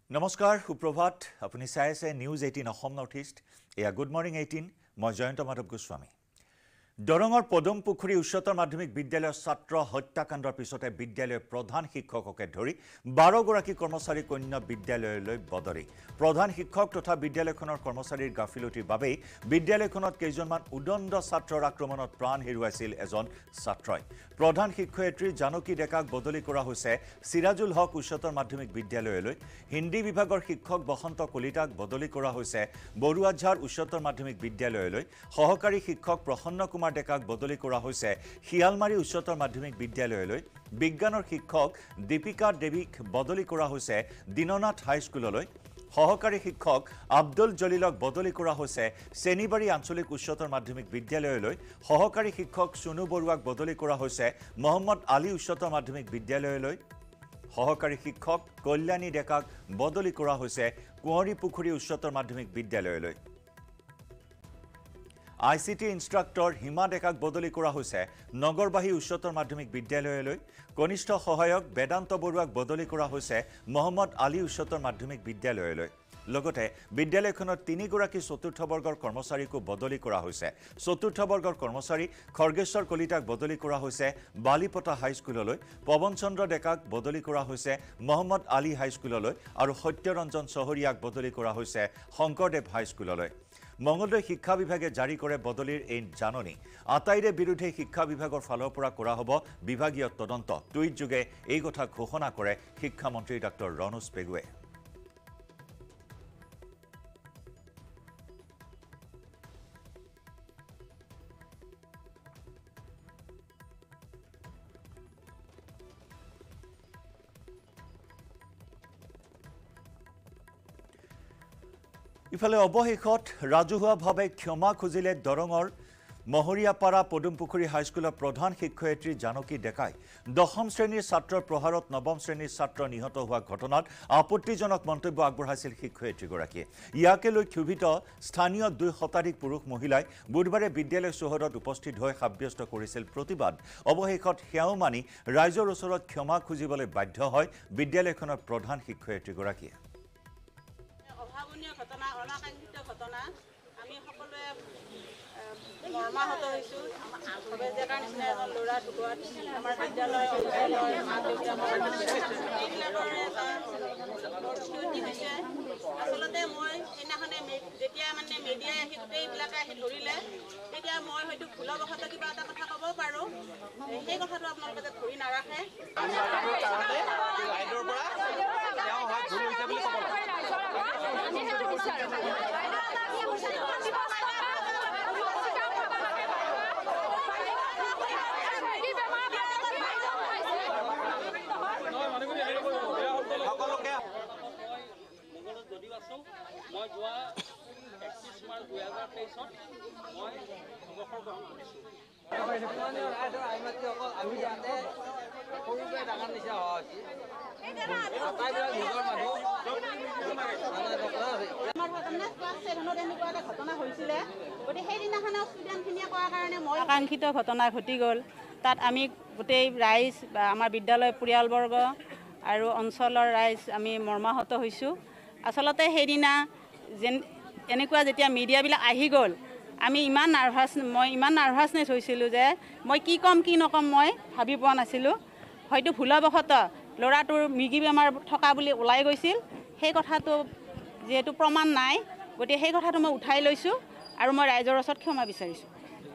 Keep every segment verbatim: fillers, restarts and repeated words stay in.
Namaskar, Suprabhat. Apuni sai ase News eighteen Assam Northeast. Eya Good Morning eighteen. Moi Jayanta Madhav Goswami. Darrangৰ Padam পুখুৰী উচ্চতৰ মাধ্যমিক বিদ্যালয়ৰ ছাত্ৰ হত্যাকাণ্ডৰ পিছতে বিদ্যালয়ৰ প্ৰধান শিক্ষককে ধৰি বাৰ গৰাকী কৰ্মচাৰী কন্যা বিদ্যালয়লৈ বদলি প্ৰধান শিক্ষক তথা বিদ্যালয়খনৰ কৰ্মচাৰীৰ গাফিলতিৰ বাবে বিদ্যালয়খনত কেইজনমান উদণ্ড ছাত্ৰৰ আক্ৰমণত প্ৰাণ হেৰুৱাইছিল এজন ছাত্ৰই প্ৰধান শিক্ষয়িত্ৰী জানকী ডেকাক বদলি কৰা হৈছে সিৰাজুল হক উচ্চতৰ মাধ্যমিক বিদ্যালয়লৈ হিন্দী বিভাগৰ শিক্ষক বসন্ত কলিতাক বদলি কৰা হৈছে বৰুৱাঝাৰ উচ্চতৰ মাধ্যমিক বিদ্যালয়লৈ সহকাৰী শিক্ষক প্ৰসন্ন কুমাৰ ডেকাক বদলি কৰা হৈছে শিয়ালমাৰী উচ্চতৰ মাধ্যমিক বিদ্যালয়লৈ বিজ্ঞানৰ শিক্ষক দীপিকা দেৱীক বদলি কৰা হৈছে দিননাথ হাইস্কুললৈ সহকাৰী শিক্ষক আব্দুল জলিলক বদলি কৰা হৈছে চেনিবাৰী আঞ্চলিক উচ্চতৰ মাধ্যমিক বিদ্যালয়লৈ সহকাৰী শিক্ষক সুনু বৰুৱাক বদলি কৰা হৈছে মোহাম্মদ আলী উচ্চতৰ মাধ্যমিক বিদ্যালয়লৈ সহকাৰী শিক্ষক কল্যাণী ডেকাক বদলি কৰা হৈছে কুঁৱৰী পুখুৰী উচ্চতৰ মাধ্যমিক বিদ্যালয়লৈ I C T instructor Hima ডেকাক বদলি কৰা হৈছে নগৰবাহী উচ্চতৰ মাধ্যমিক বিদ্যালয়লৈ কনিষ্ঠ সহায়ক বেদান্ত বৰুৱাক বদলি কৰা হৈছে মোহাম্মদ আলী উচ্চতৰ মাধ্যমিক বিদ্যালয়লৈ লগতে বিদ্যালয়খনৰ তিনি গৰাকী চতুৰ্থ বৰ্গৰ কৰ্মচাৰীকো বদলি কৰা হৈছে চতুৰ্থ বৰ্গৰ কৰ্মচাৰী খৰ্গেশ্বৰ কলিতাক বদলি কৰা হৈছে বালিপটা হাইস্কুললৈ পৱন চন্দ্ৰ ডেকাক বদলি কৰা হৈছে মোহাম্মদ আলী হাইস্কুললৈ আৰু সত্যৰঞ্জন চহৰীয়াক বদলি কৰা হৈছে শংকৰদেৱ হাইস্কুললৈ মঙ্গলদৈ শিক্ষা বিভাগে জাৰি কৰে বদলিৰ এই জাননী আটাইৰে বিৰুদ্ধে শিক্ষা বিভাগৰ ফালৰ পৰা কৰা হ'ব বিভাগীয় তদন্ত টুইট যোগে এই কথা ঘোষণা কৰে শিক্ষা মন্ত্ৰী ডক্টৰ ৰনোজ পেগুৱে ইফালে অবশেষত ৰাজহুৱাভাৱে ক্ষমা খুজিলে দৰঙৰ মহৰিয়াপাৰা পদুমপুখুৰী হাইস্কুলৰ প্ৰধান শিক্ষয়িত্ৰী জানকী ডেকাই দশম শ্ৰেণীৰ ছাত্ৰৰ প্ৰহাৰত নৱম শ্ৰেণীৰ ছাত্ৰ নিহত হোৱা ঘটনাত আপত্তিজনক মন্তব্য আগবঢ়াইছিল শিক্ষয়িত্ৰীগৰাকীয়ে ইয়াকে লৈ ক্ষুভিত স্থানীয় দুই শতাধিক পুৰুষ মহিলাই বুধবাৰে বিদ্যালয় চৌহদত উপস্থিত হৈ সাব্যস্ত কৰিছিল প্ৰতিবাদ অৱশেষত সেয়াও মানি ৰাইজৰ ওচৰত ক্ষমা খুজিবলৈ বাধ্য হয় বিদ্যালয়খনৰ প্ৰধান শিক্ষয়িত্ৰীগৰাকীয়ে ঘটনা অনাকাংক্ষিত ঘটনা আমি সকলোৱে মৰ্মাহত হৈছোঁ সবে জেগাৰ নিচিনা এজন ল'ৰা ঢুকোৱাত আমাৰ বিদ্যালয় অঞ্চলৰ মাক দেউতাকৰ এইবিলাকৰ এটা ক্ষতি হৈছে আচলতে মই সেইদিনাখনে যেতিয়া মানে মিডিয়াই আহি গোটেইবিলাকে আহি ধৰিলে তেতিয়া মই হয়তো ভুলবশত কিবা এটা কথা ক'ব পাৰোঁ সেই কথাটো আপোনালোকে ধৰি নাৰাখে মই যোৱা একত্ৰিছ মাৰ্চ দুহেজাৰ তেইছত মই অৱসৰ গ্ৰহণ কৰিছোঁ আমি যাতে সৰুকৈ ডাঙৰ নিচা হোৱা উচিত ঘটনা হৈছিলে গতিকে সেইদিনাখনে ষ্টুডেণ্টখিনিয়ে কোৱাৰ কাৰণে মই আকাংক্ষিত ঘটনা ঘটি গ'ল তাত আমি গোটেই ৰাইজ বা আমাৰ বিদ্যালয় পৰিয়ালবৰ্গ আৰু অঞ্চলৰ ৰাইজ আমি মৰ্মাহত হৈছোঁ আচলতে সেইদিনা যেন এনেকুৱা যেতিয়া মিডিয়াবিলাক আহি গ'ল আমি ইমান নাৰ্ভাছ মই ইমান নাৰ্ভাছনেছ হৈছিলোঁ যে মই কি ক'ম কি নক'ম মই ভাবি পোৱা নাছিলোঁ হয়তো ভুলবশত ল'ৰাটোৰ মৃগী বেমাৰ থকা বুলি ওলাই গৈছিল সেই কথাটো যিহেতু প্ৰমাণ নাই গতিকে সেই কথাটো মই উঠাই লৈছোঁ আৰু মই ৰাইজৰ ওচৰত ক্ষমা বিচাৰিছোঁ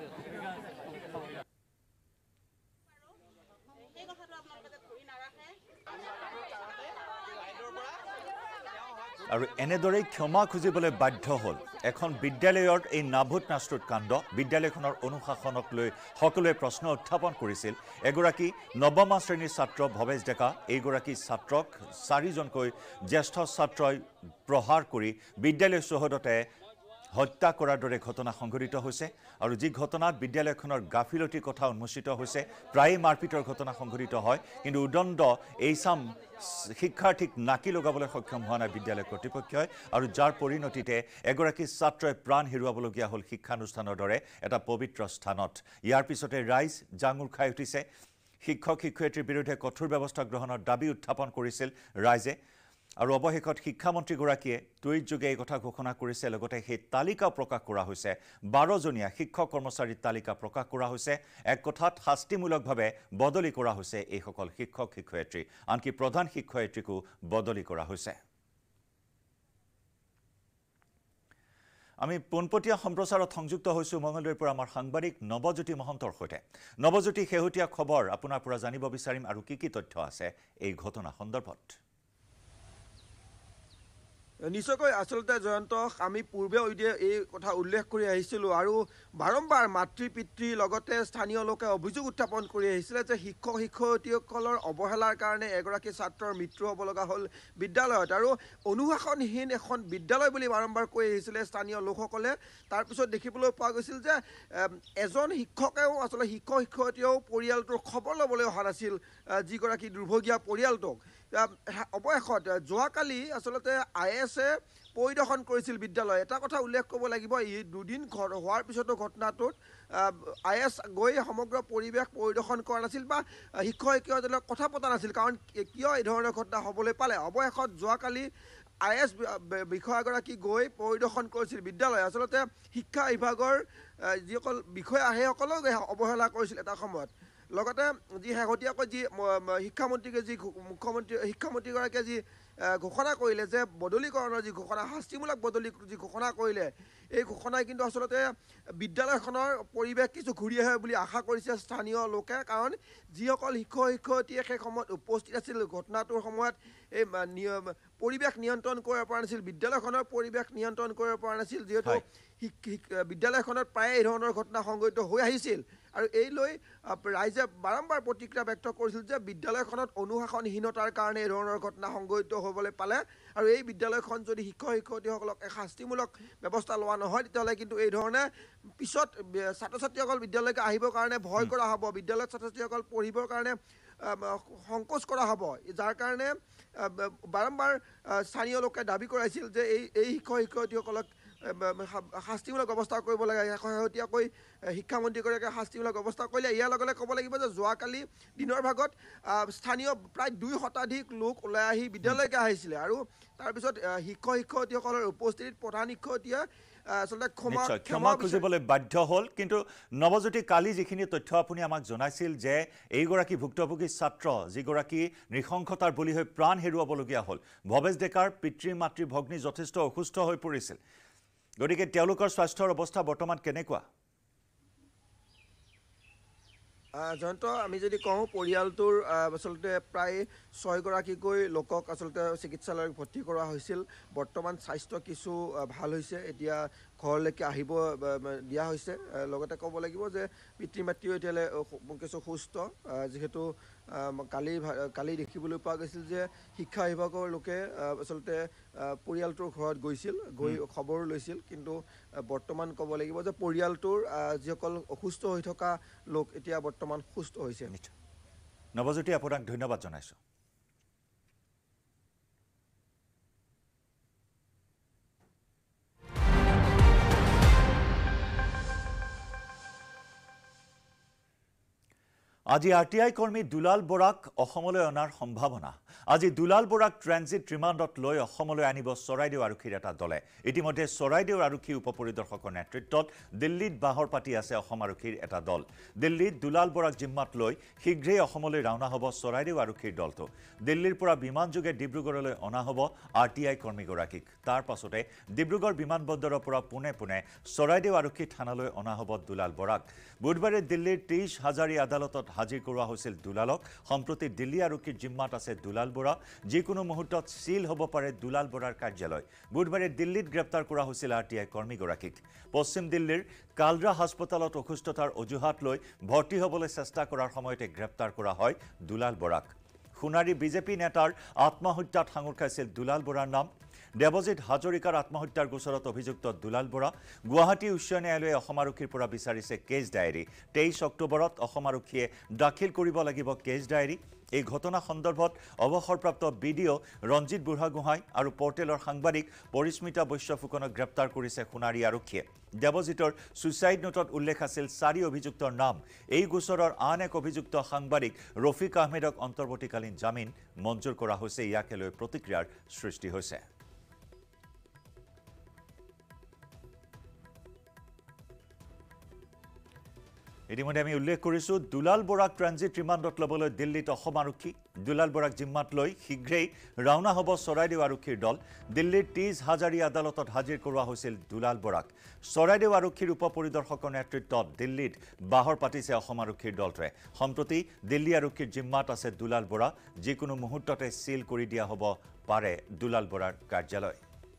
আৰু এনেদৰে ক্ষমা খুজিবলৈ বাধ্য হ'ল এখন বিদ্যালয়ৰ এই নাভূত নাস্তুত কাণ্ড বিদ্যালয়খনৰ অনুশাসনক লৈ সকলোৱে প্ৰশ্ন উত্থাপন কৰিছিল এগৰাকী নৱম শ্ৰেণীৰ ছাত্ৰ ভৱেশ ডেকা এইগৰাকী ছাত্ৰক চাৰিজনকৈ জ্যেষ্ঠ ছাত্ৰই প্ৰহাৰ কৰি বিদ্যালয় চৌহদতে হত্যা কৰাৰ দৰে ঘটনা সংঘটিত হৈছে আৰু যি ঘটনাত বিদ্যালয়খনৰ গাফিলতিৰ কথা উন্মোচিত হৈছে প্ৰায় মাৰপিটৰ ঘটনা সংঘটিত হয় কিন্তু উদণ্ড এইচাম শিক্ষাৰ্থীক নাকি লগাবলৈ সক্ষম হোৱা নাই বিদ্যালয় কৰ্তৃপক্ষই আৰু যাৰ পৰিণতিতে এগৰাকী ছাত্ৰই প্ৰাণ হেৰুৱাবলগীয়া হ'ল শিক্ষানুষ্ঠানৰ দৰে এটা পবিত্ৰ স্থানত ইয়াৰ পিছতে ৰাইজ জাঙুৰ খাই উঠিছে শিক্ষক শিক্ষয়িত্ৰীৰ বিৰুদ্ধে কঠোৰ ব্যৱস্থা গ্ৰহণৰ দাবী উত্থাপন কৰিছিল ৰাইজে আৰু অৱশেষত শিক্ষামন্ত্ৰীগৰাকীয়ে টুইট যোগে এই কথা ঘোষণা কৰিছে লগতে সেই তালিকা প্ৰকাশ কৰা হৈছে বাৰ জনীয়া শিক্ষক কৰ্মচাৰীৰ তালিকা প্ৰকাশ কৰা হৈছে এক কথাত শাস্তিমূলকভাৱে বদলি কৰা হৈছে এই সকল শিক্ষক শিক্ষয়িত্ৰী আনকি প্ৰধান শিক্ষয়িত্ৰীকো বদলি কৰা হৈছে আমি পোনপটীয়া সম্প্ৰচাৰত সংযুক্ত হৈছো মঙলদৈৰ পৰা আমাৰ সাংবাদিক নৱজ্যোতি মহন্তৰ সৈতে নৱজ্যোতি শেহতীয়া খবৰ আপোনাৰ পৰা জানিব বিচাৰিম আৰু কি কি তথ্য আছে এই ঘটনা সন্দৰ্ভত নিশ্চয়কৈ আচলতে জয়ন্ত আমি পূৰ্বে এই কথা উল্লেখ কৰি আহিছিলোঁ আৰু বাৰম্বাৰ মাতৃ পিতৃৰ লগতে স্থানীয় লোকে অভিযোগ উত্থাপন কৰি আহিছিলে যে শিক্ষক শিক্ষয়িত্ৰীসকলৰ অৱহেলাৰ কাৰণে এগৰাকী ছাত্ৰৰ মৃত্যু হ'ব লগা হ'ল বিদ্যালয়ত আৰু অনুশাসনহীন এখন বিদ্যালয় বুলি বাৰম্বাৰ কৈ আহিছিলে স্থানীয় লোকসকলে তাৰপিছত দেখিবলৈ পোৱা গৈছিল যে এজন শিক্ষকেও আচলতে শিক্ষক শিক্ষয়িত্ৰীয়েও পৰিয়ালটোৰ খবৰ ল'বলৈ অহা নাছিল যিগৰাকী দুৰ্ভগীয়া পৰিয়ালটোক অৱশেষত যোৱাকালি আচলতে আই এছে পৰিদৰ্শন কৰিছিল বিদ্যালয় এটা কথা উল্লেখ কৰিব লাগিব এই দুদিন হোৱাৰ পিছতো ঘটনাটোত আই এছ গৈ সমগ্ৰ পৰিৱেশ পৰিদৰ্শন কৰা নাছিল বা শিক্ষক শিক্ষয়িত্ৰীৰ কথা পতা নাছিল কাৰণ কিয় এই ধৰণৰ ঘটনা হ'বলৈ পালে অৱশেষত যোৱাকালি আই এছ বিষয়াগৰাকী গৈ পৰিদৰ্শন কৰিছিল বিদ্যালয় আচলতে শিক্ষা বিভাগৰ যিসকল বিষয়া সেইসকলক অৱহেলা কৰিছিল এটা সময়ত লগতে যি শেহতীয়াকৈ যি শিক্ষামন্ত্ৰীকে যি মুখ্যমন্ত্ৰী শিক্ষামন্ত্ৰীগৰাকীয়ে যি ঘোষণা কৰিলে যে বদলীকৰণৰ যি ঘোষণা শাস্তিমূলক বদলি যি ঘোষণা কৰিলে এই ঘোষণাই কিন্তু আচলতে বিদ্যালয়খনৰ পৰিৱেশ কিছু ঘূৰি আহে বুলি আশা কৰিছে স্থানীয় লোকে কাৰণ যিসকল শিক্ষক শিক্ষয়িত্ৰীয়ে সেই সময়ত উপস্থিত আছিল ঘটনাটোৰ সময়ত এই পৰিৱেশ নিয়ন্ত্ৰণ কৰিব পৰা নাছিল বিদ্যালয়খনৰ পৰিৱেশ নিয়ন্ত্ৰণ কৰিব পৰা নাছিল যিহেতু বিদ্যালয়খনত প্ৰায় এই ধৰণৰ ঘটনা সংঘটিত হৈ আহিছিল আৰু এই লৈ ৰাইজে বাৰম্বাৰ প্ৰতিক্ৰিয়া ব্যক্ত কৰিছিল যে বিদ্যালয়খনত অনুশাসনহীনতাৰ কাৰণে এই ধৰণৰ ঘটনা সংঘটিত হ'বলৈ পালে আৰু এই বিদ্যালয়খন যদি শিক্ষক শিক্ষয়িত্ৰীসকলক এক শাস্তিমূলক ব্যৱস্থা লোৱা নহয় তেতিয়াহ'লে কিন্তু এই ধৰণে পিছত ছাত্ৰ ছাত্ৰীসকল বিদ্যালয়লৈ আহিবৰ কাৰণে ভয় কৰা হ'ব বিদ্যালয়ত ছাত্ৰ ছাত্ৰীসকল পঢ়িবৰ কাৰণে সংকোচ কৰা হ'ব যাৰ কাৰণে বাৰম্বাৰ স্থানীয় লোকে দাবী কৰাইছিল যে এই এই শিক্ষক শিক্ষয়িত্ৰীসকলক শাস্তিমূলক ব্যৱস্থা কৰিব লাগে শেহতীয়াকৈ শিক্ষামন্ত্ৰীগৰাকীয়ে শাস্তিমূলক ব্যৱস্থা কৰিলে ইয়াৰ লগে লগে ক'ব লাগিব যে যোৱাকালি দিনৰ ভাগত স্থানীয় প্ৰায় দুই শতাধিক লোক ওলাই আহি বিদ্যালয়লৈকে আহিছিলে আৰু তাৰপিছত শিক্ষক শিক্ষয়িত্ৰীসকলৰ উপস্থিতিত প্ৰধান শিক্ষয়িত্ৰীয়ে আচলতে ক্ষমা ক্ষমা খুজিবলৈ বাধ্য হ'ল কিন্তু নৱজ্যোতি কালি যিখিনি তথ্য আপুনি আমাক জনাইছিল যে এইগৰাকী ভুক্তভোগী ছাত্ৰ যিগৰাকী নৃশংসতাৰ বলি হৈ প্ৰাণ হেৰুৱাবলগীয়া হ'ল ভৱেশ ডেকাৰ পিতৃ মাতৃ ভগ্নী যথেষ্ট অসুস্থ হৈ পৰিছিল গতিকে তেওঁলোকৰ স্বাস্থ্যৰ অৱস্থা বৰ্তমান কেনেকুৱা জয়ন্ত আমি যদি কওঁ পৰিয়ালটোৰ আচলতে প্ৰায় ছয়গৰাকীকৈ লোকক আচলতে চিকিৎসালয়ত ভৰ্তি কৰা হৈছিল বৰ্তমান স্বাস্থ্য কিছু ভাল হৈছে এতিয়া ঘৰলৈকে আহিব দিয়া হৈছে লগতে ক'ব লাগিব যে পিতৃ মাতৃও এতিয়ালৈ কিছু সুস্থ যিহেতু কালি কালি দেখিবলৈ পোৱা গৈছিল যে শিক্ষা বিভাগৰ লোকে আচলতে পৰিয়ালটোৰ ঘৰত গৈছিল গৈ খবৰ লৈছিল কিন্তু বৰ্তমান ক'ব লাগিব যে পৰিয়ালটোৰ যিসকল অসুস্থ হৈ থকা লোক এতিয়া বৰ্তমান সুস্থ হৈছে নৱজ্যোতি আপোনাক ধন্যবাদ জনাইছোঁ আজি আৰ টি আই কৰ্মী দুলাল বৰাক অসমলৈ অনাৰ সম্ভাৱনা আজি দুলাল বৰাক ট্ৰেনজিট ৰিমাণ্ডত লৈ অসমলৈ আনিব চৰাইদেউ আৰক্ষীৰ এটা দলে ইতিমধ্যে চৰাইদেউ আৰক্ষী উপ পৰিদৰ্শকৰ নেতৃত্বত দিল্লীত বাহৰ পাতি আছে অসম আৰক্ষীৰ এটা দল দিল্লীত দুলাল বৰাক জিম্মাত লৈ শীঘ্ৰেই অসমলৈ ৰাওনা হ'ব চৰাইদেউ আৰক্ষীৰ দলটো দিল্লীৰ পৰা বিমানযোগে ডিব্ৰুগড়লৈ অনা হ'ব আৰ টি আই কৰ্মীগৰাকীক তাৰ পাছতে ডিব্ৰুগড় বিমানবন্দৰৰ পৰা পোনে পোনে চৰাইদেউ আৰক্ষী থানালৈ অনা হ'ব দুলাল বৰাক বুধবাৰে দিল্লীৰ ত্ৰিশ হাজাৰী আদালতত হাজিৰ কৰোৱা হৈছিল দুলালক সম্প্ৰতি দিল্লী আৰক্ষীৰ জিম্মাত আছে দুলাল বৰা যিকোনো মুহূৰ্তত সিল হ'ব পাৰে দুলাল বৰাৰ কাৰ্যালয় বুধবাৰে দিল্লীত গ্ৰেপ্তাৰ কৰা হৈছিল আৰ টি আই কৰ্মীগৰাকীক পশ্চিম দিল্লীৰ কালৰা হাস্পতালত অসুস্থতাৰ অজুহাত লৈ ভৰ্তি হ'বলৈ চেষ্টা কৰাৰ সময়তে গ্ৰেপ্তাৰ কৰা হয় দুলাল বৰাক সোণাৰী বিজেপি নেতাৰ আত্মহত্যাত সাঙুৰ খাইছিল দুলাল বৰাৰ নাম দেৱজিৎ হাজৰিকাৰ আত্মহত্যাৰ গোচৰত অভিযুক্ত দুলাল বৰা গুৱাহাটী উচ্চ ন্যায়ালয়ে অসম আৰক্ষীৰ পৰা বিচাৰিছে কেছ ডায়েৰী তেইছ অক্টোবৰত অসম আৰক্ষীয়ে দাখিল কৰিব লাগিব কেছ ডায়েৰী এই ঘটনা সন্দৰ্ভত অৱসৰপ্ৰাপ্ত বিডিঅ ৰঞ্জিত বুঢ়াগোহাঁই আৰু পৰ্টেলৰ সাংবাদিক পৰিস্মিতা বৈশ্য ফুকনক গ্ৰেপ্তাৰ কৰিছে সোণাৰী আৰক্ষীয়ে দেৱজিতৰ সুইচাইড নোটত উল্লেখ আছিল চাৰি অভিযুক্তৰ নাম এই গোচৰৰ আন এক অভিযুক্ত সাংবাদিক ৰফিক আহমেদক অন্তৰ্বৰ্তীকালীন জামিন মঞ্জুৰ কৰা হৈছে ইয়াকে লৈ প্ৰতিক্ৰিয়াৰ সৃষ্টি হৈছে ইতিমধ্যে আমি উল্লেখ কৰিছো দুলাল বৰাক ট্ৰানজিট ৰিমাণ্ডত ল'বলৈ দিল্লীত অসম আৰক্ষী দুলাল বৰাক জিম্মাত লৈ শীঘ্ৰেই ৰাওনা হ'ব চৰাইদেউ আৰক্ষীৰ দল দিল্লীৰ ত্ৰিছ হাজাৰী আদালতত হাজিৰ কৰোৱা হৈছিল দুলাল বৰাক চৰাইদেউ আৰক্ষীৰ উপ পৰিদৰ্শকৰ নেতৃত্বত দিল্লীত বাহৰ পাতিছে অসম আৰক্ষীৰ দলটোৱে সম্প্ৰতি দিল্লী আৰক্ষীৰ জিম্মাত আছে দুলাল বৰা যিকোনো মুহূৰ্ততে সিল কৰি দিয়া হ'ব পাৰে দুলাল বৰাৰ কাৰ্যালয়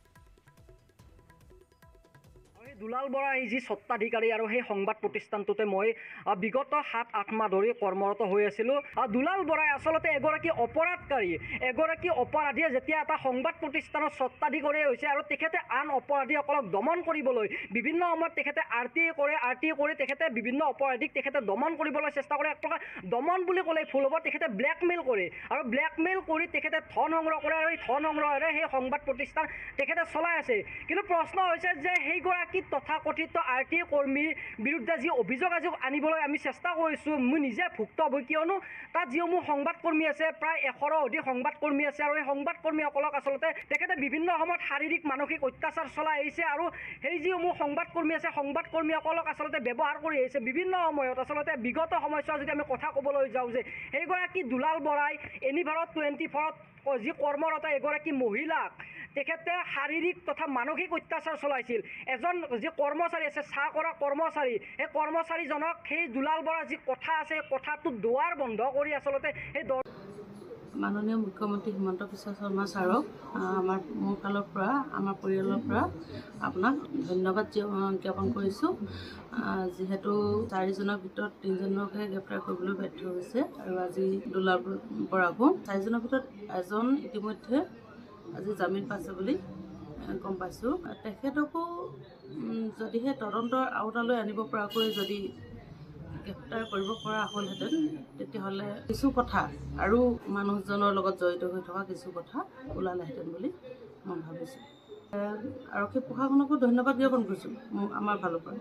দুলাল বৰা এই যি স্বত্বাধিকাৰী আৰু সেই সংবাদ প্ৰতিষ্ঠানটোতে মই বিগত সাত আঠ মাহ ধৰি কৰ্মৰত হৈ আছিলোঁ দুলাল বৰাই আচলতে এগৰাকী অপৰাধকাৰী এগৰাকী অপৰাধীয়ে যেতিয়া এটা সংবাদ প্ৰতিষ্ঠানৰ স্বত্বাধিকাৰী হৈছে আৰু তেখেতে আন অপৰাধীসকলক দমন কৰিবলৈ বিভিন্ন সময়ত তেখেতে আৰ টি কৰে আৰ টি কৰি তেখেতে বিভিন্ন অপৰাধীক তেখেতে দমন কৰিবলৈ চেষ্টা কৰে এক প্ৰকাৰ দমন বুলি ক'লে ভুল হ'ব তেখেতে ব্লেকমেইল কৰে আৰু ব্লেকমেইল কৰি তেখেতে ধন সংগ্ৰহ কৰে আৰু এই ধন সংগ্ৰহেৰে সেই সংবাদ প্ৰতিষ্ঠান তেখেতে চলাই আছে কিন্তু প্ৰশ্ন হৈছে যে সেইগৰাকী তথাকথিত আৰ টি কৰ্মীৰ বিৰুদ্ধে যি অভিযোগ আজি আনিবলৈ আমি চেষ্টা কৰিছোঁ মই নিজে ভুক্তভোগী কিয়নো তাত যিসমূহ সংবাদকৰ্মী আছে প্ৰায় এশৰো অধিক সংবাদকৰ্মী আছে আৰু এই সংবাদকৰ্মীসকলক আচলতে তেখেতে বিভিন্ন সময়ত শাৰীৰিক মানসিক অত্যাচাৰ চলাই আহিছে আৰু সেই যিসমূহ সংবাদকৰ্মী আছে সংবাদকৰ্মীসকলক আচলতে ব্যৱহাৰ কৰি আহিছে বিভিন্ন সময়ত আচলতে বিগত সময়ছোৱা যদি আমি কথা ক'বলৈ যাওঁ যে সেইগৰাকী দুলাল বৰাই এনিভাৰত টুৱেণ্টি ফ'ৰত যি কৰ্মৰত এগৰাকী মহিলাক তেখেতে শাৰীৰিক তথা মানসিক অত্যাচাৰ চলাইছিল এজন যি কৰ্মচাৰী আছে চাহ কৰা কৰ্মচাৰী সেই কৰ্মচাৰীজনক সেই দুলাল বৰাৰ যি কথা আছে কথাটো দুৱাৰ বন্ধ কৰি আচলতে সেই মাননীয় মুখ্যমন্ত্ৰী হিমন্ত বিশ্ব শৰ্মা ছাৰক আমাৰ মোৰ ফালৰ পৰা আমাৰ পৰিয়ালৰ পৰা আপোনাক ধন্যবাদ জ্ঞাপন কৰিছোঁ যিহেতু চাৰিজনৰ ভিতৰত তিনিজনকহে গ্ৰেপ্তাৰ কৰিবলৈ বাধ্য হৈছে আৰু আজি দুলাল বৰাকো চাৰিজনৰ ভিতৰত এজন ইতিমধ্যে আজি জামিন পাইছে বুলি গম পাইছোঁ তেখেতকো যদিহে তদন্তৰ আওতালৈ আনিব পৰাকৈ যদি গ্ৰেপ্তাৰ কৰিব পৰা হ'লহেঁতেন তেতিয়াহ'লে কিছু কথা আৰু মানুহজনৰ লগত জড়িত হৈ থকা কিছু কথা ওলালেহেঁতেন বুলি মই ভাবিছোঁ আৰক্ষী প্ৰশাসনকো ধন্যবাদ জ্ঞাপন কৰিছোঁ আমাৰ ফালৰ পৰা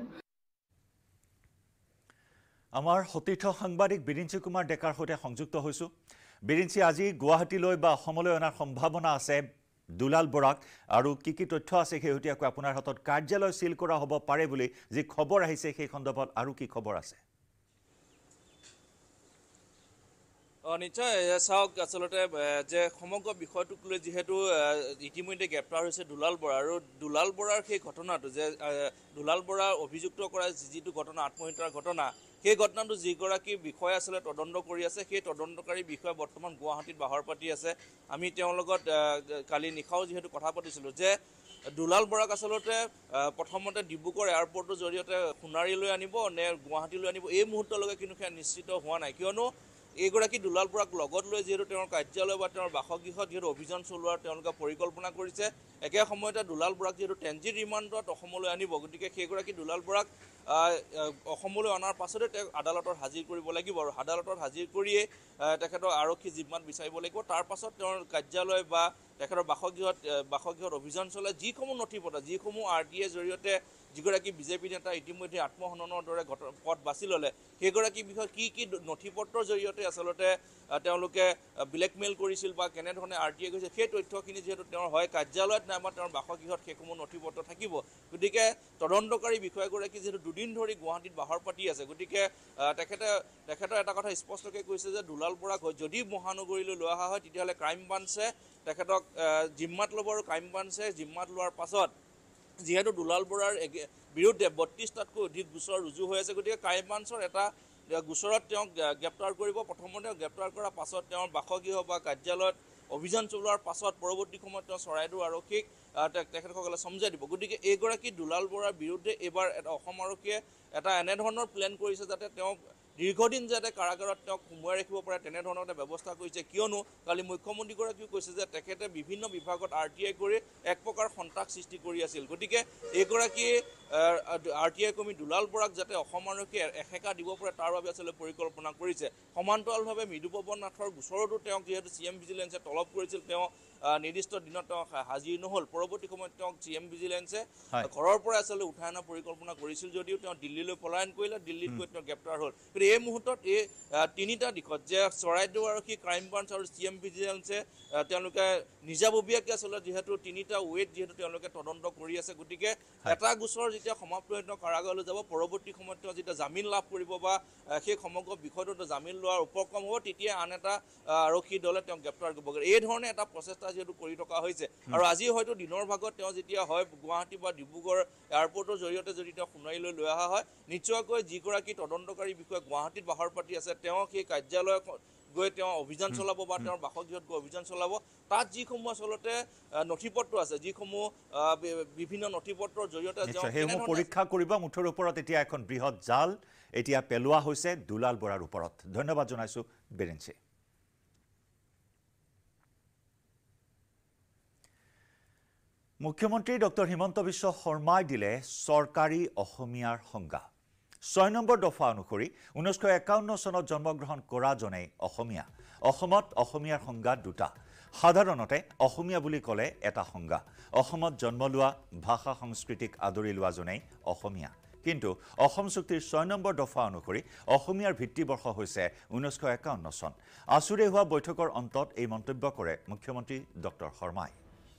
আমাৰ সতীৰ্থ সাংবাদিক বিৰিঞ্চি কুমাৰ ডেকাৰ সৈতে সংযুক্ত হৈছোঁ বিৰিঞ্চি আজি গুৱাহাটীলৈ বা অসমলৈ অনাৰ সম্ভাৱনা আছে দুলাল বৰাক আৰু কি কি তথ্য আছে শেহতীয়াকৈ আপোনাৰ হাতত কাৰ্যালয় সিল কৰা হ'ব পাৰে বুলি যি খবৰ আহিছে সেই সন্দৰ্ভত আৰু কি খবৰ আছে নিশ্চয় চাওক আচলতে যে সমগ্ৰ বিষয়টোক লৈ যিহেতু ইতিমধ্যে গ্ৰেপ্তাৰ হৈছে দুলাল বৰা আৰু দুলাল বৰাৰ সেই ঘটনাটো যে দুলাল বৰা অভিযুক্ত কৰা যিটো ঘটনা আত্মহত্যাৰ ঘটনা সেই ঘটনাটো যিগৰাকী বিষয়া আচলতে তদন্ত কৰি আছে সেই তদন্তকাৰী বিষয়া বৰ্তমান গুৱাহাটীত বাহৰ পাতি আছে আমি তেওঁৰ লগত কালি নিশাও যিহেতু কথা পাতিছিলোঁ যে দুলাল বৰাক আচলতে প্ৰথমতে ডিব্ৰুগড় এয়াৰপৰ্টৰ জৰিয়তে সোণাৰীলৈ আনিব নে গুৱাহাটীলৈ আনিব এই মুহূৰ্তলৈকে কিন্তু সেয়া নিশ্চিত হোৱা নাই কিয়নো এইগৰাকী দুলাল বৰাক লগত লৈ যিহেতু তেওঁৰ কাৰ্যালয় বা তেওঁৰ বাসগৃহত যিহেতু অভিযান চলোৱাৰ তেওঁলোকে পৰিকল্পনা কৰিছে একে সময়তে দুলাল বৰাক যিহেতু ট্ৰেনজিট ৰিমাণ্ডত অসমলৈ আনিব গতিকে সেইগৰাকী দুলাল বৰাক অসমলৈ অনাৰ পাছতে তেওঁক আদালতত হাজিৰ কৰিব লাগিব আৰু আদালতত হাজিৰ কৰিয়ে তেখেতৰ আৰক্ষী জিম্মাত বিচাৰিব লাগিব তাৰ পাছত তেওঁৰ কাৰ্যালয় বা তেখেতৰ বাসগৃহত বাসগৃহত অভিযান চলাই যিসমূহ নথি পত্ৰ যিসমূহ আৰ টি এৰ জৰিয়তে যিগৰাকী বিজেপি নেতা ইতিমধ্যে আত্মহননৰ দৰে পথ বাছি ল'লে সেইগৰাকী বিষয়ে কি কি নথি পত্ৰৰ জৰিয়তে আচলতে তেওঁলোকে ব্লেকমেইল কৰিছিল বা কেনেধৰণে আৰ টি এ কৰিছিল সেই তথ্যখিনি যিহেতু তেওঁৰ হয় কাৰ্যালয়ত নাইবা তেওঁৰ বাসগৃহত সেইসমূহ নথি পত্ৰ থাকিব গতিকে তদন্তকাৰী বিষয়াগৰাকী যিহেতু দুদিন ধৰি গুৱাহাটীত বাহৰ পাতি আছে গতিকে তেখেতে তেখেতৰ এটা কথা স্পষ্টকৈ কৈছে যে দুলাল বৰাক যদি মহানগৰীলৈ লৈ অহা হয় তেতিয়াহ'লে ক্ৰাইম ব্ৰাঞ্চে তেখেতক জিম্মাত ল'ব আৰু ক্ৰাইম ব্ৰাঞ্চে জিম্মাত লোৱাৰ পাছত যিহেতু দুলাল বৰাৰ বিৰুদ্ধে বত্ৰিছটাতকৈ অধিক গোচৰ ৰুজু হৈ আছে গতিকে ক্ৰাইম ব্ৰাঞ্চৰ এটা গোচৰত তেওঁক গ্ৰেপ্তাৰ কৰিব প্ৰথমতে গ্ৰেপ্তাৰ কৰাৰ পাছত তেওঁৰ বাসগৃহ বা কাৰ্যালয়ত অভিযান চলোৱাৰ পাছত পৰৱৰ্তী সময়ত তেওঁ চৰাইদেউ আৰক্ষীক তেখেতসকলে সমজাই দিব গতিকে এইগৰাকী দুলাল বৰাৰ বিৰুদ্ধে এইবাৰ এটা অসম আৰক্ষীয়ে এটা এনেধৰণৰ প্লেন কৰিছে যাতে তেওঁক দীৰ্ঘদিন যাতে কাৰাগাৰত তেওঁক সোমোৱাই ৰাখিব পাৰে তেনেধৰণৰ এটা ব্যৱস্থা কৰিছে কিয়নো কালি মুখ্যমন্ত্ৰীগৰাকীও কৈছে যে তেখেতে বিভিন্ন বিভাগত আৰ টি আই কৰি এক প্ৰকাৰ সন্ত্ৰাস সৃষ্টি কৰি আছিল গতিকে এইগৰাকী আৰ টি আই কৰ্মী দুলাল বৰাক যাতে অসম আৰক্ষীয়ে এসেকা দিব পাৰে তাৰ বাবে আচলতে পৰিকল্পনা কৰিছে সমান্তৰালভাৱে মৃদুপৱন নাথৰ গোচৰতো তেওঁক যিহেতু চি এম ভিজিলেন্সে তলব কৰিছিল তেওঁ নিৰ্দিষ্ট দিনত তেওঁ হাজিৰ নহ'ল পৰৱৰ্তী সময়ত তেওঁক চি এম ভিজিলেন্সে ঘৰৰ পৰা আচলতে উঠাই অনাৰ পৰিকল্পনা কৰিছিল যদিও তেওঁ দিল্লীলৈ পলায়ন কৰিলে দিল্লীত গৈ তেওঁ গ্ৰেপ্তাৰ হ'ল কিন্তু এই মুহূৰ্তত এই তিনিটা দিশত যে চৰাইদেউ আৰক্ষী ক্ৰাইম ব্ৰাঞ্চ আৰু চি এম ভিজিলেন্সে তেওঁলোকে নিজাববীয়াকৈ আচলতে যিহেতু তিনিটা ৱেট যিহেতু তেওঁলোকে তদন্ত কৰি আছে গতিকে এটা গোচৰ যেতিয়া সমাপ্ত হৈ তেওঁ কাৰাগাৰলৈ যাব পৰৱৰ্তী সময়ত তেওঁ যেতিয়া জামিন লাভ কৰিব বা সেই সমগ্ৰ বিষয়টোত জামিন লোৱাৰ উপক্ৰম হ'ব তেতিয়া আন এটা আৰক্ষী দলে তেওঁক গ্ৰেপ্তাৰ কৰিব এই ধৰণে এটা প্ৰচেষ্টা যিহেতু কৰি থকা হৈছে আৰু আজি হয়তো দিনৰ ভাগত তেওঁ যেতিয়া হয় গুৱাহাটী বা ডিব্ৰুগড় এয়াৰপৰ্টৰ জৰিয়তে যদি তেওঁ সোণাৰীলৈ লৈ অহা হয় নিশ্চয়কৈ যিগৰাকী তদন্তকাৰী বিষয়া গুৱাহাটীত বাহৰ পাতি আছে তেওঁ সেই কাৰ্যালয়ত গৈ তেওঁ অভিযান চলাব বা তেওঁৰ বাসগৃহত গৈ অভিযান চলাব তাত যিসমূহ আচলতে নথিপত্ৰ আছে যিসমূহ বিভিন্ন নথিপত্ৰৰ জৰিয়তে সেইসমূহ পৰীক্ষা কৰিব মুঠৰ ওপৰত এতিয়া এখন বৃহৎ জাল এতিয়া পেলোৱা হৈছে দুলাল বৰাৰ ওপৰত ধন্যবাদ জনাইছোঁ বেৰেঞ্চি মুখ্যমন্ত্ৰী ডক্টৰ হিমন্ত বিশ্ব শৰ্মাই দিলে চৰকাৰী অসমীয়াৰ সংজ্ঞা ছয় নম্বৰ দফা অনুসৰি ঊনৈছশ একাৱন্ন চনত জন্মগ্ৰহণ কৰাজনেই অসমীয়া অসমত অসমীয়াৰ সংজ্ঞা দুটা সাধাৰণতে অসমীয়া বুলি ক'লে এটা সংজ্ঞা অসমত জন্ম লোৱা ভাষা সংস্কৃতিক আদৰি লোৱাজনেই অসমীয়া কিন্তু অসম চুক্তিৰ ছয় নম্বৰ দফা অনুসৰি অসমীয়াৰ ভিত্তিবৰ্ষ হৈছে ঊনৈছশ একাৱন্ন চন আছুৰে হোৱা বৈঠকৰ অন্তত এই মন্তব্য কৰে মুখ্যমন্ত্ৰী ডক্টৰ শৰ্মাই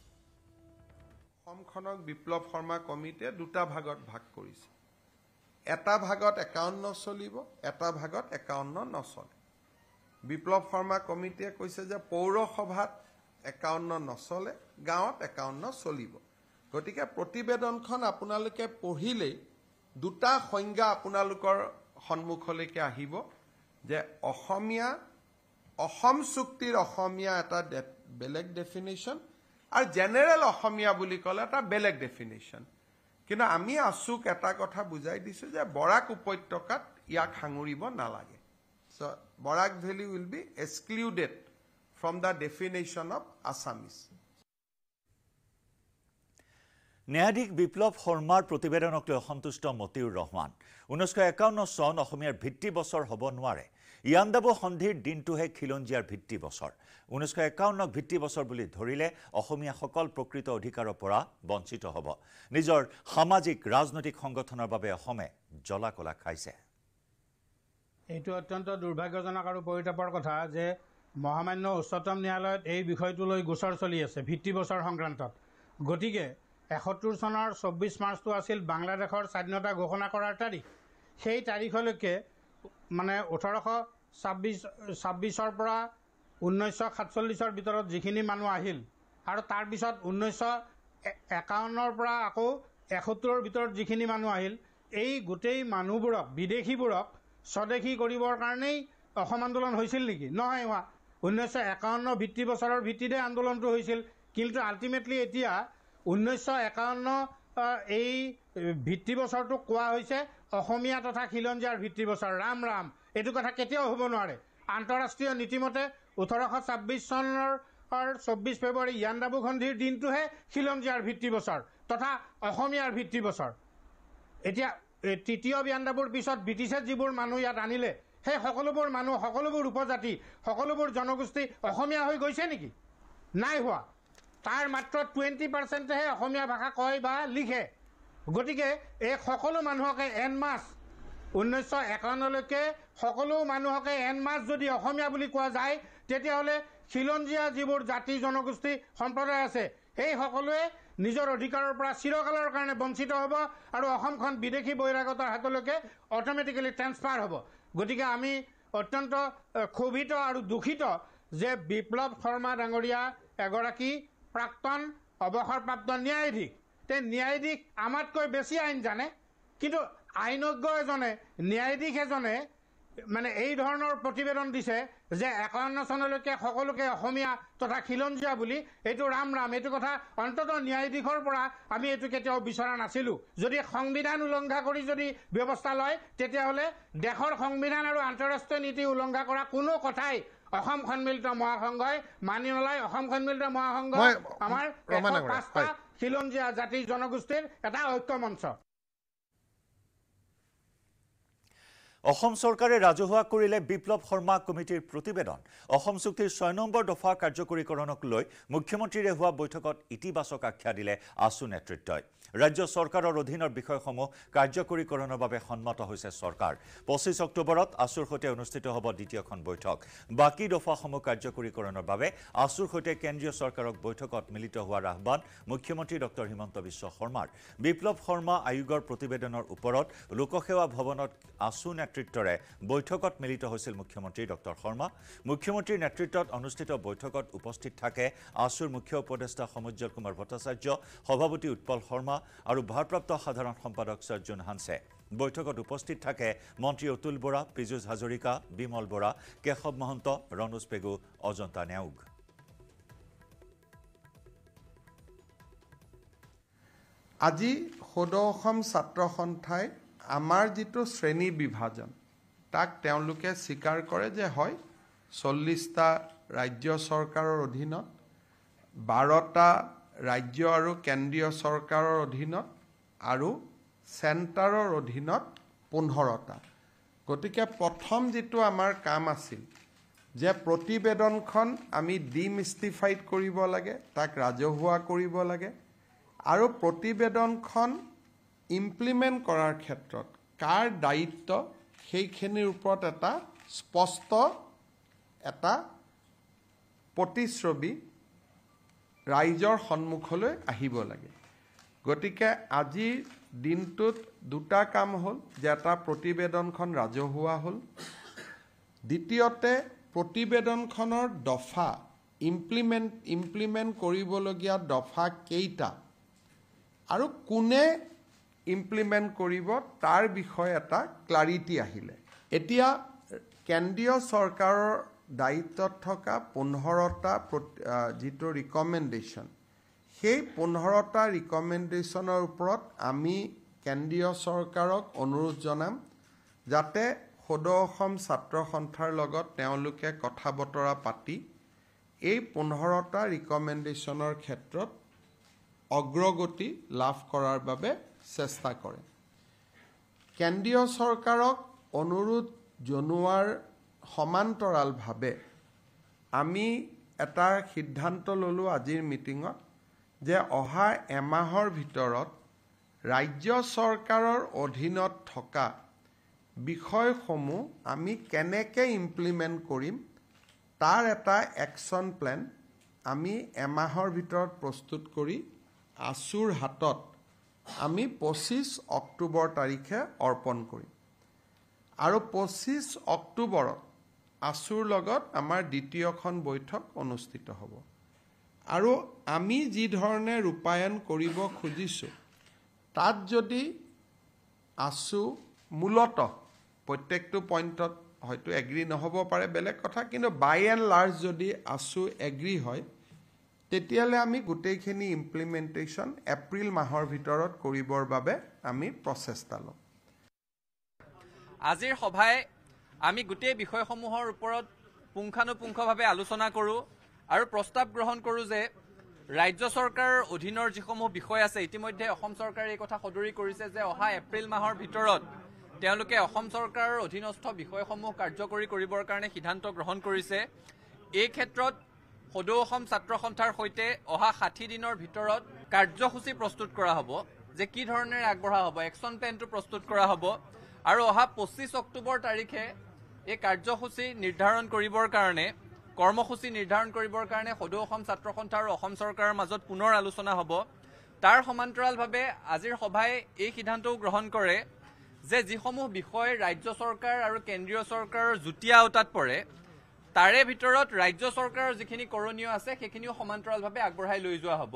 অসমখনক বিপ্লৱ শৰ্মা কমিটিয়ে দুটা ভাগত ভাগ কৰিছে এটা ভাগত একাৱন্ন চলিব এটা ভাগত একাৱন্ন নচলে বিপ্লৱ শৰ্মা কমিটিয়ে কৈছে যে পৌৰসভাত একাৱন্ন নচলে গাঁৱত একাৱন্ন চলিব গতিকে প্ৰতিবেদনখন আপোনালোকে পঢ়িলেই দুটা সংজ্ঞা আপোনালোকৰ সন্মুখলৈকে আহিব যে অসমীয়া অসম চুক্তিৰ অসমীয়া এটা বেলেগ ডেফিনেশ্যন আৰু জেনেৰেল অসমীয়া বুলি ক'লে এটা বেলেগ ডেফিনেশ্যন কিন্তু আমি আছুক এটা কথা বুজাই দিছোঁ যে বৰাক উপত্যকাত ইয়াক সাঙুৰিব নালাগে so' Barak valley will be excluded from the definition of Assamese ন্যায়াধীশ বিপ্লৱ শৰ্মাৰ প্ৰতিবেদনক লৈ অসন্তুষ্ট মতিউৰ ৰহমান ঊনৈছশ একাৱন্ন চন অসমীয়াৰ ভিত্তি বছৰ হ'ব নোৱাৰে ইয়াণ্ডাবু সন্ধিৰ দিনটোহে খিলঞ্জীয়াৰ ভিত্তি বছৰ ঊনৈছশ একাৱন্নক ভিত্তি বছৰ বুলি ধৰিলে অসমীয়াসকল প্ৰকৃত অধিকাৰৰ পৰা বঞ্চিত হ'ব নিজৰ সামাজিক ৰাজনৈতিক সংগঠনৰ বাবে অসমে জ্বলা কলা খাইছে এইটো অত্যন্ত দুৰ্ভাগ্যজনক আৰু পৰিতাপৰ কথা যে মহামান্য উচ্চতম ন্যায়ালয়ত এই বিষয়টো লৈ গোচৰ চলি আছে ভিত্তি বছৰ সংক্ৰান্তত গতিকে এসত্তৰ চনৰ চৌব্বিছ মাৰ্চটো আছিল বাংলাদেশৰ স্বাধীনতা ঘোষণা কৰাৰ তাৰিখ সেই তাৰিখলৈকে মানে ওঠৰশ ছাব্বিছ ছাব্বিছৰ পৰা ঊনৈছশ সাতচল্লিছৰ ভিতৰত যিখিনি মানুহ আহিল আৰু তাৰপিছত ঊনৈছশ একাৱন্নৰ পৰা আকৌ এসত্তৰৰ ভিতৰত যিখিনি মানুহ আহিল এই গোটেই মানুহবোৰক বিদেশীবোৰক স্বদেশী কৰিবৰ কাৰণেই অসম আন্দোলন হৈছিল নেকি নহয় হোৱা ঊনৈছশ একাৱন্ন ভিত্তি বছৰৰ ভিত্তিতে আন্দোলনটো হৈছিল কিন্তু আল্টিমেটলি এতিয়া ঊনৈছশ একাৱন্ন এই ভিত্তি বছৰটো কোৱা হৈছে অসমীয়া তথা খিলঞ্জীয়াৰ ভিত্তি বছৰ ৰাম ৰাম এইটো কথা কেতিয়াও হ'ব নোৱাৰে আন্তঃৰাষ্ট্ৰীয় নীতিমতে ওঠৰশ ছাব্বিছ চনৰ চৌব্বিছ ফেব্ৰুৱাৰী ইয়াণ্ডাবু সন্ধিৰ দিনটোহে খিলঞ্জীয়াৰ ভিত্তি বছৰ তথা অসমীয়াৰ ভিত্তি বছৰ এতিয়া তৃতীয় ইয়াণ্ডাবুৰ পিছত ব্ৰিটিছে যিবোৰ মানুহ ইয়াত আনিলে সেই সকলোবোৰ মানুহ সকলোবোৰ উপজাতি সকলোবোৰ জনগোষ্ঠী অসমীয়া হৈ গৈছে নেকি নাই হোৱা তাৰ মাত্ৰ টুৱেণ্টি পাৰ্চেণ্টেহে অসমীয়া ভাষা কয় বা লিখে গতিকে এই সকলো মানুহকে এন মাছ ঊনৈছশ একাৱন্নলৈকে সকলো মানুহকে এন মাছ যদি অসমীয়া বুলি কোৱা যায় তেতিয়াহ'লে খিলঞ্জীয়া যিবোৰ জাতি জনগোষ্ঠী সম্প্ৰদায় আছে সেই সকলোৱে নিজৰ অধিকাৰৰ পৰা চিৰকালৰ কাৰণে বঞ্চিত হ'ব আৰু অসমখন বিদেশী বহিৰাগতৰ হাতলৈকে অট'মেটিকেলি ট্ৰেন্সফাৰ হ'ব গতিকে আমি অত্যন্ত ক্ষোভিত আৰু দুখিত যে বিপ্লৱ শৰ্মা ডাঙৰীয়া এগৰাকী প্ৰাক্তন অৱসৰপ্ৰাপ্ত ন্যায়াধীশ তে ন্যায়াধীশ আমাতকৈ বেছি আইন জানে কিন্তু আইনজ্ঞ এজনে ন্যায়াধীশ এজনে মানে এই ধৰণৰ প্ৰতিবেদন দিছে যে একাৱন্ন চনলৈকে সকলোকে অসমীয়া তথা খিলঞ্জীয়া বুলি, এইটো ৰাম ৰাম। এইটো কথা অন্ততঃ ন্যায়াধীশৰ পৰা আমি এইটো কেতিয়াও বিচৰা নাছিলোঁ। যদি সংবিধান উলংঘা কৰি যদি ব্যৱস্থা লয় তেতিয়াহ'লে দেশৰ সংবিধান আৰু আন্তঃৰাষ্ট্ৰীয় নীতি উলংঘা কৰা কোনো কথাই অসম সন্মিলিত মহাসংঘই মানি নলয়। অসম সন্মিলিত মহাসংঘ আমাৰ পাঁচটা খিলঞ্জীয়া জাতি জনগোষ্ঠীৰ এটা ঐক্য মঞ্চ। অসম চৰকাৰে ৰাজহুৱা কৰিলে বিপ্লৱ শৰ্মা কমিটিৰ প্ৰতিবেদন। অসম চুক্তিৰ ছয় নম্বৰ দফা কাৰ্যকৰীকৰণক লৈ মুখ্যমন্ত্ৰীৰে হোৱা বৈঠকত ইতিবাচক আখ্যা দিলে আছু নেতৃত্বই। ৰাজ্য চৰকাৰৰ অধীনৰ বিষয়সমূহ কাৰ্যকৰীকৰণৰ বাবে সন্মত হৈছে চৰকাৰ। পঁচিছ অক্টোবৰত আছুৰ সৈতে অনুষ্ঠিত হ'ব দ্বিতীয়খন বৈঠক। বাকী দফাসমূহ কাৰ্যকৰীকৰণৰ বাবে আছুৰ সৈতে কেন্দ্ৰীয় চৰকাৰক বৈঠকত মিলিত হোৱাৰ আহ্বান মুখ্যমন্ত্ৰী ডক্টৰ হিমন্ত বিশ্ব শৰ্মাৰ। বিপ্লৱ শৰ্মা আয়োগৰ প্ৰতিবেদনৰ ওপৰত লোকসেৱা ভৱনত আছু নেতৃত্বৰে বৈঠকত মিলিত হৈছিল মুখ্যমন্ত্ৰী ডক্টৰ শৰ্মা। মুখ্যমন্ত্ৰীৰ নেতৃত্বত অনুষ্ঠিত বৈঠকত উপস্থিত থাকে আছুৰ মুখ্য উপদেষ্টা সমুজ্জ্বল কুমাৰ ভট্টাচাৰ্য, সভাপতি উৎপল শৰ্মা আৰু ভাৰপ্ৰাপ্ত সাধাৰণ সম্পাদক সৰ্জুন হানছে। বৈঠকত উপস্থিত থাকে মন্ত্ৰী অতুল বৰা, পীযুষ হাজৰিকা, বিমল বৰা, কেশৱ মহন্ত, ৰণোজ পেগু, অজন্তা নেওগ। আজি সদৌ অসম ছাত্ৰ সন্থাই আমাৰ যিটো শ্ৰেণী বিভাজন তাক তেওঁলোকে স্বীকাৰ কৰে যে হয় চল্লিছটা ৰাজ্য চৰকাৰৰ অধীনত, বাৰটা ৰাজ্য আৰু কেন্দ্ৰীয় চৰকাৰৰ অধীনত আৰু চেণ্টাৰৰ অধীনত পোন্ধৰটা। গতিকে প্ৰথম যিটো আমাৰ কাম আছিল যে প্ৰতিবেদনখন আমি ডিমিষ্টিফাইড কৰিব লাগে, তাক ৰাজহুৱা কৰিব লাগে আৰু প্ৰতিবেদনখন ইমপ্লিমেণ্ট কৰাৰ ক্ষেত্ৰত কাৰ দায়িত্ব সেইখিনিৰ ওপৰত এটা স্পষ্ট এটা প্ৰতিশ্ৰুতি ৰাইজৰ সন্মুখলৈ আহিব লাগে। গতিকে আজিৰ দিনটোত দুটা কাম হ'ল যে এটা প্ৰতিবেদনখন ৰাজহুৱা হ'ল, দ্বিতীয়তে প্ৰতিবেদনখনৰ দফা ইমপ্লিমেণ্ট ইমপ্লিমেণ্ট কৰিবলগীয়া দফা কেইটা আৰু কোনে ইমপ্লিমেণ্ট কৰিব তাৰ বিষয়ে এটা ক্লাৰিটি আহিলে। এতিয়া কেন্দ্ৰীয় চৰকাৰৰ দায়িত্বত থকা পোন্ধৰটা যিটো ৰিকমেণ্ডেশ্যন, সেই পোন্ধৰটা ৰিকমেণ্ডেশ্যনৰ ওপৰত আমি কেন্দ্ৰীয় চৰকাৰক অনুৰোধ জনাম যাতে সদৌ অসম ছাত্ৰ সন্থাৰ লগত তেওঁলোকে কথা বতৰা পাতি এই পোন্ধৰটা ৰিকমেণ্ডেশ্যনৰ ক্ষেত্ৰত অগ্ৰগতি লাভ কৰাৰ বাবে চেষ্টা কৰে। কেন্দ্ৰীয় চৰকাৰক অনুৰোধ জনোৱাৰ সমান্তৰালভাৱে আমি এটা সিদ্ধান্ত ল'লোঁ আজিৰ মিটিঙত যে অহা এমাহৰ ভিতৰত ৰাজ্য চৰকাৰৰ অধীনত থকা বিষয়সমূহ আমি কেনেকৈ ইমপ্লিমেণ্ট কৰিম তাৰ এটা একশ্যন প্লেন আমি এমাহৰ ভিতৰত প্ৰস্তুত কৰি আছুৰ হাতত আমি পঁচিছ অক্টোবৰ তাৰিখে অৰ্পণ কৰিম আৰু পঁচিছ অক্টোবৰত আছুৰ লগত আমাৰ দ্বিতীয়খন বৈঠক অনুষ্ঠিত হ'ব। আৰু আমি যি ধৰণে ৰূপায়ণ কৰিব খুজিছোঁ তাত যদি আছু মূলতঃ প্ৰত্যেকটো পইণ্টত হয়তো এগ্ৰী নহ'ব পাৰে বেলেগ কথা, কিন্তু বাই এণ্ড লাৰ্জ যদি আছু এগ্ৰী হয় তেতিয়াহ'লে আমি গোটেইখিনি ইমপ্লিমেণ্টেশ্যন এপ্ৰিল মাহৰ ভিতৰত কৰিবৰ বাবে আমি প্ৰচেষ্টা ল'ম। আজিৰ সভাই আমি গোটেই বিষয়সমূহৰ ওপৰত পুংখানুপুংখভাৱে আলোচনা কৰোঁ আৰু প্ৰস্তাৱ গ্ৰহণ কৰোঁ যে ৰাজ্য চৰকাৰৰ অধীনৰ যিসমূহ বিষয় আছে, ইতিমধ্যে অসম চৰকাৰে এই কথা সদৰি কৰিছে যে অহা এপ্ৰিল মাহৰ ভিতৰত তেওঁলোকে অসম চৰকাৰৰ অধীনস্থ বিষয়সমূহ কাৰ্যকৰী কৰিবৰ কাৰণে সিদ্ধান্ত গ্ৰহণ কৰিছে। এই ক্ষেত্ৰত সদৌ অসম ছাত্ৰ সন্থাৰ সৈতে অহা ষাঠি দিনৰ ভিতৰত কাৰ্যসূচী প্ৰস্তুত কৰা হ'ব যে কি ধৰণেৰে আগবঢ়া হ'ব, একশ্যন প্লেনটো প্ৰস্তুত কৰা হ'ব আৰু অহা পঁচিছ অক্টোবৰ তাৰিখে এই কাৰ্যসূচী নিৰ্ধাৰণ কৰিবৰ কাৰণে কৰ্মসূচী নিৰ্ধাৰণ কৰিবৰ কাৰণে সদৌ অসম ছাত্ৰ সন্থা আৰু অসম চৰকাৰৰ মাজত পুনৰ আলোচনা হ'ব। তাৰ সমান্তৰালভাৱে আজিৰ সভাই এই সিদ্ধান্তও গ্ৰহণ কৰে যে যিসমূহ বিষয় ৰাজ্য চৰকাৰ আৰু কেন্দ্ৰীয় চৰকাৰৰ যুটীয়া আওতাত পৰে তাৰে ভিতৰত ৰাজ্য চৰকাৰৰ যিখিনি কৰণীয় আছে সেইখিনিও সমান্তৰালভাৱে আগবঢ়াই লৈ যোৱা হ'ব।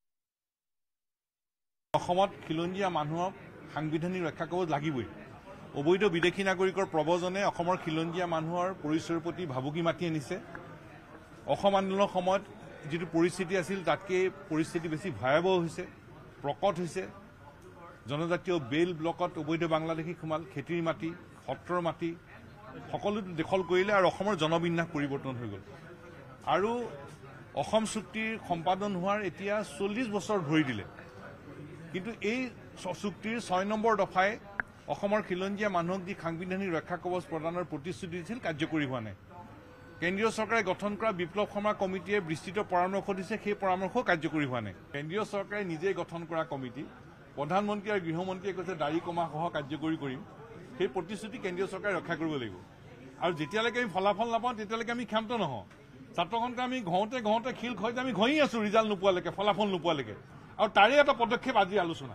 অসমত খিলঞ্জীয়া মানুহক সাংবিধানিক ৰক্ষা কৰিব লাগিবই। অবৈধ বিদেশী নাগৰিকৰ প্ৰৱজনে অসমৰ খিলঞ্জীয়া মানুহৰ পৰিচয়ৰ প্ৰতি ভাবুকি মাতি আনিছে অসম আন্দোলনৰ সময়ত যিটো পৰিস্থিতি আছিল তাতকৈ পৰিস্থিতি বেছি ভয়াৱহ হৈছে প্ৰকট হৈছে জনজাতীয় বেল ব্লকত অবৈধ বাংলাদেশী সোমাল খেতিৰ মাটি সত্ৰৰ মাটি সকলো দখল কৰিলে আৰু অসমৰ জনবিন্যাস পৰিৱৰ্তন হৈ গ'ল আৰু অসম চুক্তিৰ সম্পাদন হোৱাৰ এতিয়া চল্লিছ বছৰ ধৰি দিলে কিন্তু এই চুক্তিৰ ছয় নম্বৰ দফাই অসমৰ খিলঞ্জীয়া মানুহক যি সাংবিধানিক ৰক্ষা কৱচ প্ৰদানৰ প্ৰতিশ্ৰুতি দিছিল কাৰ্যকৰী হোৱা নাই কেন্দ্ৰীয় চৰকাৰে গঠন কৰা বিপ্লৱ শৰ্মা কমিটিয়ে বিস্তৃত পৰামৰ্শ দিছে সেই পৰামৰ্শ কাৰ্যকৰী হোৱা নাই কেন্দ্ৰীয় চৰকাৰে নিজেই গঠন কৰা কমিটি প্ৰধানমন্ত্ৰী আৰু গৃহমন্ত্ৰীয়ে কৈছে দাড়ি কমা সহ কাৰ্যকৰী কৰিম সেই প্ৰতিশ্ৰুতি কেন্দ্ৰীয় চৰকাৰে ৰক্ষা কৰিব লাগিব আৰু যেতিয়ালৈকে আমি ফলাফল নাপাওঁ তেতিয়ালৈকে আমি ক্ষান্ত নহওঁ ছাত্ৰগণকে আমি ঘওঁতে ঘওঁতে শিল খৈতে আমি ঘঁহি আছো ৰিজাল্ট নোপোৱালৈকে ফলাফল নোপোৱালৈকে আৰু তাৰে এটা পদক্ষেপ আজি আলোচনা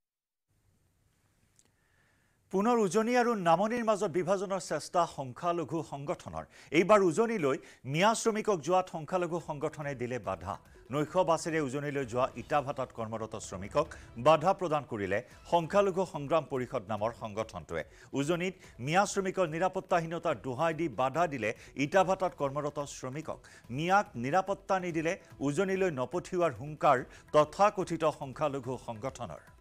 পুনৰ উজনি আৰু নামনিৰ মাজত বিভাজনৰ চেষ্টা সংখ্যালঘু সংগঠনৰ এইবাৰ উজনিলৈ মিয়া শ্ৰমিকক যোৱাত সংখ্যালঘু সংগঠনে দিলে বাধা নৈশ বাছেৰে উজনিলৈ যোৱা ইটাভাটাত কৰ্মৰত শ্ৰমিকক বাধা প্ৰদান কৰিলে সংখ্যালঘু সংগ্ৰাম পৰিষদ নামৰ সংগঠনটোৱে উজনিত মিয়া শ্ৰমিকৰ নিৰাপত্তাহীনতাৰ দোহাই দি বাধা দিলে ইটাভাটাত কৰ্মৰত শ্ৰমিকক মিয়াক নিৰাপত্তা নিদিলে উজনিলৈ নপঠিওৱাৰ হুংকাৰ তথাকথিত সংখ্যালঘু সংগঠনৰ